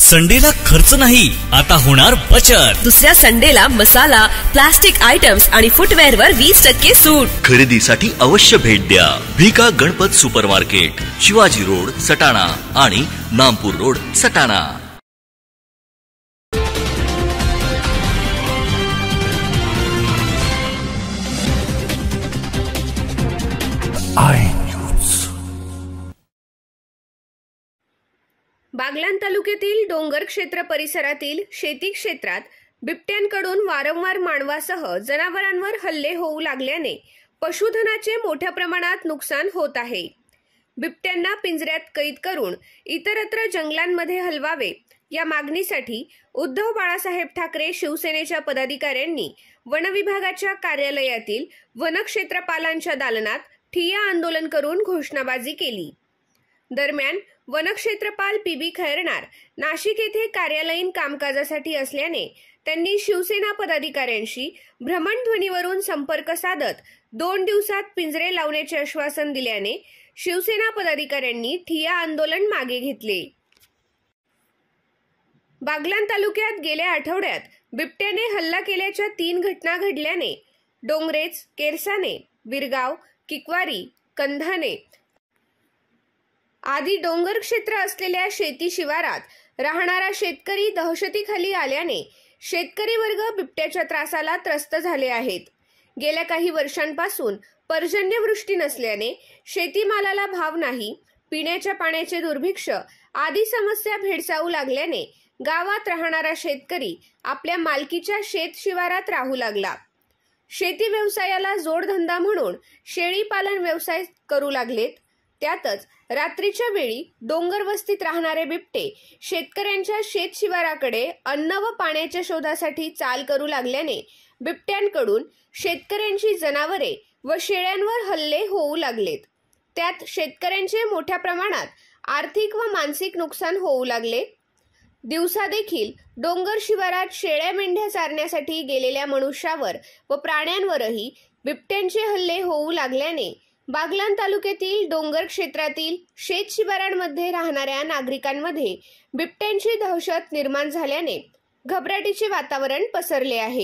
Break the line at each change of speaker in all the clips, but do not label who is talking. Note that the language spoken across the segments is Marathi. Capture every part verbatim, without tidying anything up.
संडेला खर्च नाही, आता होणार बचत।
दुसऱ्या संडेला मसाला, प्लास्टिक आयटम्स आणि फुटवेअर वर वीस टक्के सूट।
खरेदीसाठी अवश्य भेट द्या Bhika Ganpat super market, Shivaji road Satana आणि नामपूर रोड सटाणा।
बागलाण तालुक्यातील डोंगर क्षेत्र परिसरातील शेती क्षेत्रात बिबट्यांकडून वारंवार मानवासह जनावरांवर हल्ले होऊ लागल्याने पशुधनाचे मोठ्या प्रमाणात नुकसान होत आहे। बिबट्यांना पिंजऱ्यात कैद करून इतरत्र जंगलांमध्ये हलवावे या मागणीसाठी उद्धव बाळासाहेब ठाकरे शिवसेनेच्या पदाधिकाऱ्यांनी वनविभागाच्या कार्यालयातील वनक्षेत्रपालांच्या दालनात ठिय्या आंदोलन करून घोषणाबाजी केली। दरम्यान वनक्षेत्रपाल पी बी खैरनार नाशिक येथे कार्यालयीन कामकाजासाठी असल्याने त्यांनी शिवसेना पदाधिकाऱ्यांशी भ्रमणध्वनीवरून संपर्क साधत दोन दिवसात पिंजरे लावण्याचे आश्वासन दिल्याने शिवसेना पदाधिकाऱ्यांनी ठिय्या आंदोलन मागे घेतले। बागलाण तालुक्यात गेल्या आठवड्यात बिबट्याने हल्ला केल्याच्या तीन घटना घडल्याने डोंगरेज, केरसाने, विरगाव, किकवारी, कंधाने आदी डोंगर क्षेत्र असलेल्या शेती शिवारात राहणारा शेतकरी दहशतीखाली आल्याने शेतकरी वर्ग बिबट्याच्या त्रासाला त्रस्त झाले आहेत। गेल्या काही वर्षांपासून पर्जन्यवृष्टी नसल्याने शेतीमालाला भाव नाही, पिण्याच्या पाण्याचे दुर्भिक्ष आदी समस्या भेडसावू लागल्याने गावात राहणारा शेतकरी आपल्या मालकीच्या शेत शिवारात राहू लागला। शेती व्यवसायाला जोडधंदा म्हणून शेळी पालन व्यवसाय करू लागलेत। त्यातच रात्रीच्या वेळी डोंगर वस्तीत राहणारे बिबटे शेतकऱ्यांच्या शेत शिवाराकडे अन्न व पाण्याच्या शोधासाठी चाल करू लागल्याने बिबट्यांकडून शेतकऱ्यांची जनावरे व शेळ्यांवर हल्ले होऊ लागलेत। त्यात शेतकऱ्यांचे मोठ्या प्रमाणात आर्थिक व मानसिक नुकसान होऊ लागले। दिवसा देखील डोंगर शिवारात शेळ्या मेंढ्या चारण्यासाठी गेलेल्या मनुष्यावर व प्राण्यांवरही बिबट्यांचे हल्ले होऊ लागल्याने बागलाण तालुक्यातील डोंगर क्षेत्रातील शेत शिवारांमध्ये राहणाऱ्या नागरिकांमध्ये बिबट्यांची दहशत निर्माण झाल्याने घबराटीचे वातावरण पसरले आहे।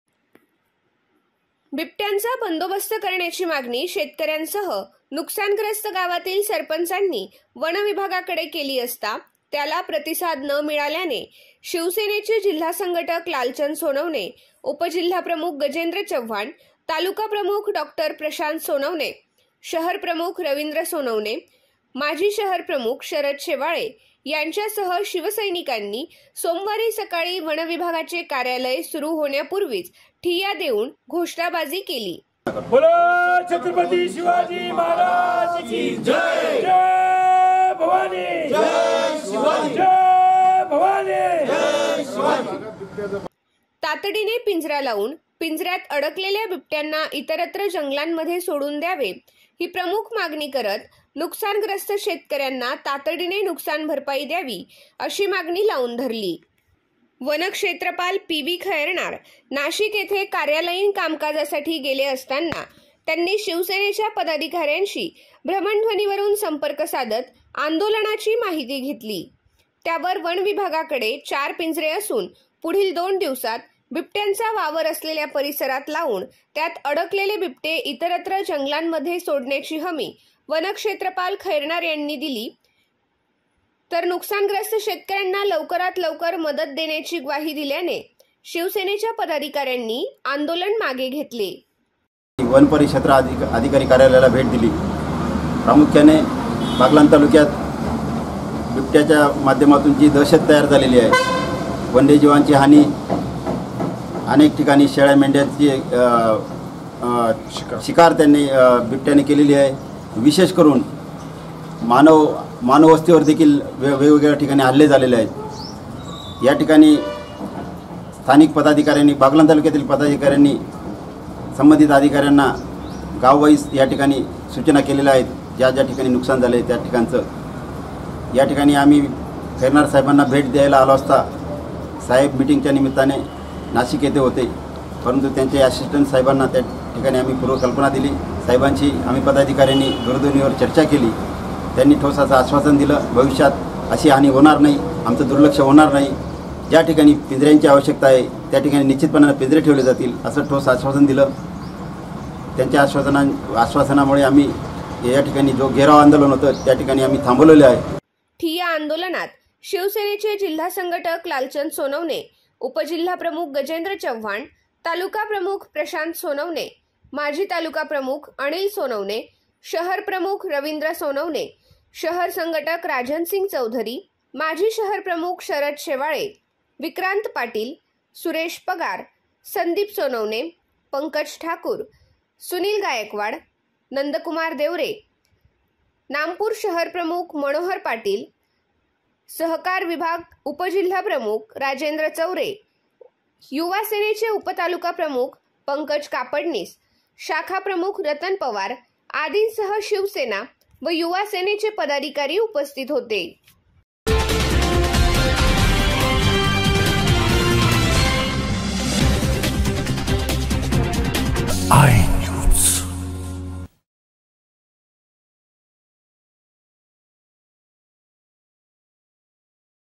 बिबट्यांचा बंदोबस्त करण्याची मागणी शेतकऱ्यांसह नुकसानग्रस्त गावातील सरपंचांनी वन विभागाकडे केली असता त्याला प्रतिसाद न मिळाल्याने शिवसेनेचे जिल्हा संघटक लालचंद सोनवणे, उपजिल्हाप्रमुख गजेंद्र चव्हाण, तालुका प्रमुख डॉक्टर प्रशांत सोनवणे, शहर प्रमुख रवींद्र सोनवणे, माजी शहर प्रमुख शरद शेवाळे यांच्यासह शिवसैनिकांनी सोमवारी सकाळी वन विभागाचे कार्यालय सुरू होण्यापूर्वीच ठिय्या देऊन घोषणाबाजी केली।
बोलो छत्रपती शिवाजी महाराज की जय, जय भवानी, जय शिवाजी, जय भवानी, जय शिवाजी।
तातडीने पिंजरा लावून पिंजऱ्यात अडकलेल्या बिबट्यांना इतरत्र जंगलांमध्ये सोडून द्यावे ही प्रमुख मागणी करत नुकसानग्रस्त शेतकऱ्यांना तातडीने नुकसान भरपाई द्यावी अशी मागणी लावून धरली। वनक्षेत्रपाल पी बी खैरनार नाशिक येथे कार्यालयीन कामकाजासाठी गेले असताना त्यांनी शिवसेनेच्या पदाधिकाऱ्यांशी भ्रमणध्वनीवरून संपर्क साधत आंदोलनाची माहिती घेतली। त्यावर वन विभागाकडे चार पिंजरे असून पुढील दोन दिवसात बिबट्यांचा वावर असलेल्या परिसरात लावून त्यात अडकलेले बिबटे इतरत्र जंगलांमध्ये सोडण्याची हमी वनक्षेत्रपाल खैरनार यांनी दिली, तर नुकसानग्रस्त शेतकऱ्यांना लवकरात लवकर मदत देण्याची ग्वाही दिल्याने शिवसेनेच्या पदाधिकाऱ्यांनी आंदोलन मागे घेतले।
वन परिक्षेत्र अधिकारी कार्यालयाला भेट दिली। प्रामुख्याने बागलाण तालुक्यात बिबट्याच्या माध्यमातून जी दहशत तयार झालेली आहे, वन्यजीवांची हानी, अनेक ठिकाणी शेळ्या मेंढ्यांची शिकार त्यांनी बिबट्याने केलेली आहे। विशेष करून मानव मानववस्तीवर देखील वे वेगवेगळ्या ठिकाणी हल्ले झालेले आहेत। या ठिकाणी स्थानिक पदाधिकाऱ्यांनी, बागलाण तालुक्यातील पदाधिकाऱ्यांनी संबंधित अधिकाऱ्यांना गाववाईज या ठिकाणी सूचना केलेल्या आहेत। ज्या ज्या ठिकाणी नुकसान झाले त्या ठिकाणचं या ठिकाणी आम्ही खैरनार साहेबांना भेट द्यायला आलो असता साहेब मीटिंगच्या निमित्ताने नाशिक येथे होते, परंतु त्यांचे असिस्टंट साहेबांना त्या ठिकाणी आम्ही पूर्वकल्पना दिली। साहेबांची आम्ही पदाधिकाऱ्यांनी दूरध्वनीवर चर्चा केली। त्यांनी ठोस असं आश्वासन दिलं, भविष्यात अशी हानी होणार नाही, आमचं दुर्लक्ष होणार नाही. ज्या ठिकाणी पिंजऱ्यांची आवश्यकता आहे त्या ठिकाणी निश्चितपणे पिंजरे ठेवले जातील असं ठोस आश्वासन दिलं. त्यांच्या आश्वासना आश्वासनामुळे आम्ही या ठिकाणी जो घेराव आंदोलन होतं त्या ठिकाणी आम्ही थांबवलेलं आहे.
ठिय्या आंदोलनात शिवसेनेचे जिल्हा संघटक लालचंद सोनवणे, उपजिल्हा प्रमुख गजेंद्र चव्हाण, तालुका प्रमुख प्रशांत सोनवणे, माजी तालुका प्रमुख अनिल सोनवणे, शहर प्रमुख रवींद्र सोनवणे, शहर संघटक राजन सिंग चौधरी, माजी शहर प्रमुख शरद शेवाळे, विक्रांत पाटील, सुरेश पगार, संदीप सोनवणे, पंकज ठाकूर, सुनील गायकवाड, नंदकुमार देवरे, नामपूर शहर प्रमुख मनोहर पाटील, सहकार विभाग उपजिल्हा प्रमुख राजेंद्र चौरे, युवा सेनेचे उपतालुका प्रमुख पंकज कापडनीस, शाखा प्रमुख रतन पवार आदींसह शिवसेना व युवा सेनेचे पदाधिकारी उपस्थित होते.
I